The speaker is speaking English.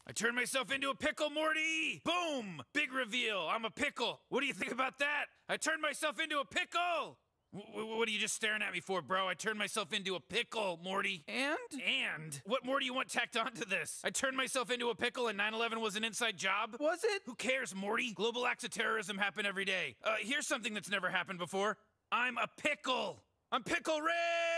I turned myself into a pickle, Morty! Boom! Big reveal, I'm a pickle. What do you think about that? I turned myself into a pickle! What are you just staring at me for, bro? I turned myself into a pickle, Morty. And? What more do you want tacked onto this? I turned myself into a pickle and 9/11 was an inside job? Was it? Who cares, Morty? Global acts of terrorism happen every day. Here's something that's never happened before. I'm a pickle! I'm Pickle Rick!